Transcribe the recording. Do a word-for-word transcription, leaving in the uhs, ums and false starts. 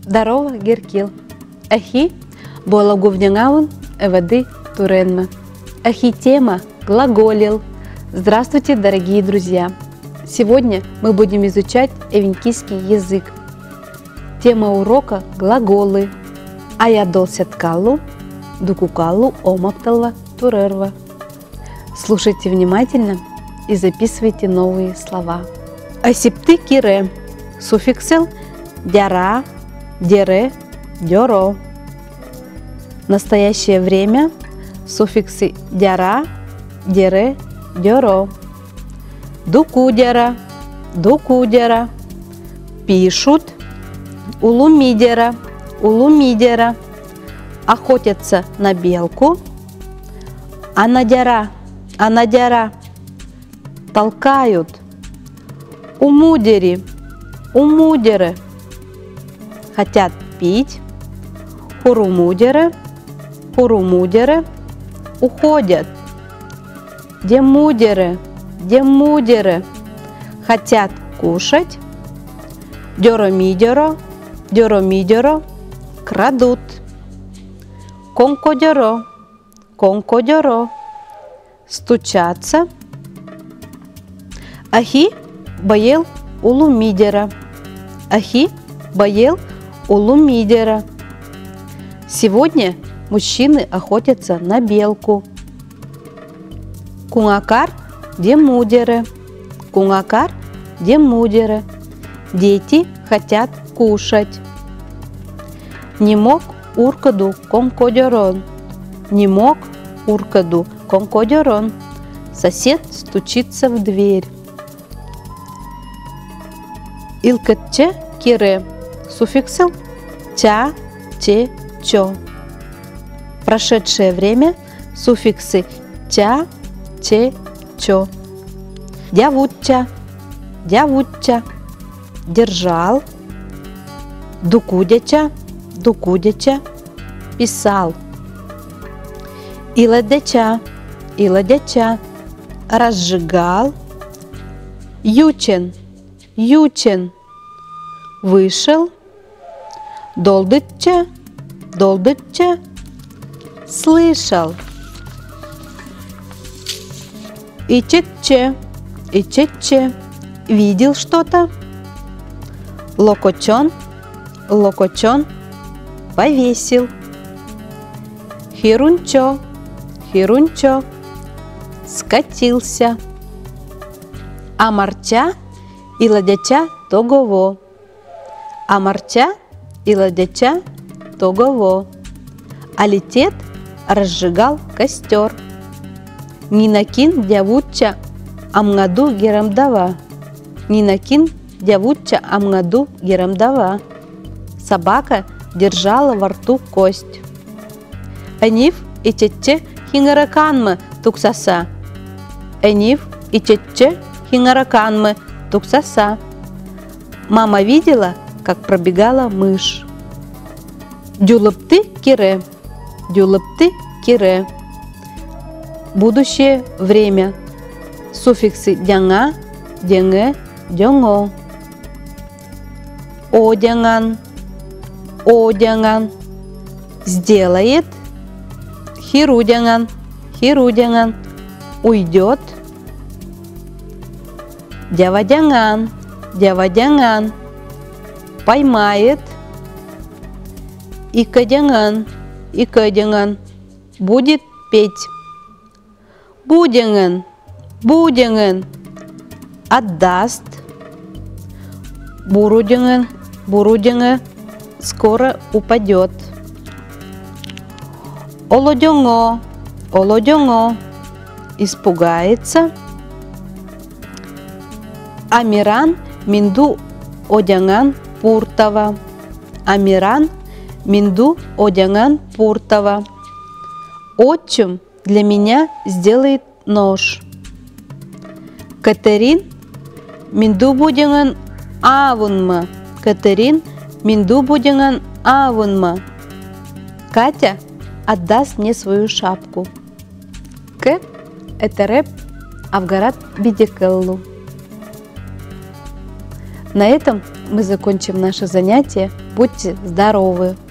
Здорово, Геркил. Ахи болагувнянгавун эвады туренма. Ахи тема глаголил. Здравствуйте, дорогие друзья! Сегодня мы будем изучать эвенкийский язык. Тема урока – глаголы. А я долсяткалу, дукукалу омакталва турерва. Слушайте внимательно и записывайте новые слова. Асипты кире. Суффиксел дяра, дере, дёро. Настоящее время. Суффиксы дяра, дере, дёро. Дукудера, дукудера. Пишут. Улумидера, улумидера. Охотятся на белку. Анадяра, анадяра. Толкают. Умудери, умудеры. Хотят пить. Хурумудеры, хурумудеры. Уходят. Демудеры, демудеры. Хотят кушать. Дёромидеро, дёромидеро. Крадут. Конкодеро, конкодеро. Стучаться. Ахи боел улумидера. Ахи боел улумидера. Сегодня мужчины охотятся на белку. Кунгакар демудеры. Кунгакар демудеры. Дети хотят кушать. Не мог уркаду конкодерон. Не мог уркаду конкодерон. Сосед стучится в дверь. Илкатче кире. Суффиксел ча, че, чо. Прошедшее время. Суффиксы ча, че, чо. Дявутча, дявутча. Держал. Дукудяча, дукудяча. Писал. Иладяча, иладяча. Разжигал. Ючен, ючен. Вышел. Долдыча, долдыча. Слышал. Ичетче, ичетче. Видел что-то. Локочон, локочон. Повесил. Хирунчо, хирунчо. Скатился. Амарча и ладяча тогово. Амарча и ладяча тогово. Алитет разжигал костер. Нинакин дявуча амгаду герамдава. Нинакин дявуча амгаду герамдава. Собака держала во рту кость. Эниф и четче хингараканмы туксаса. Эниф и четче хингараканмы туксаса. Мама видела, как пробегала мышь. Дюлыпты кире. Дюлыпты кире. Будущее время. Суффиксы дяңа, деңе, дёңо. Одяңан, одяңан. Сделает. Хирудяңан, хирудяңан. Уйдет. Дявадяңан, дявадяңан. Поймает. Икадяңан, икадяңан. Будет петь. Будяңан, будяңан. Отдаст. Бурудяңан, бурудяңа. Скоро упадет. Олодяңо, олодяңо. Испугается. Амиран минду одяңан пуртава. Амиран минду одяңан пуртава. Отчим для меня сделает нож. Катерин минду будяңан авунма. Катерин минду будяңан авунма. Катя отдаст мне свою шапку. К это рэп Авгарат Бидекеллу. На этом мы закончим наше занятие. Будьте здоровы!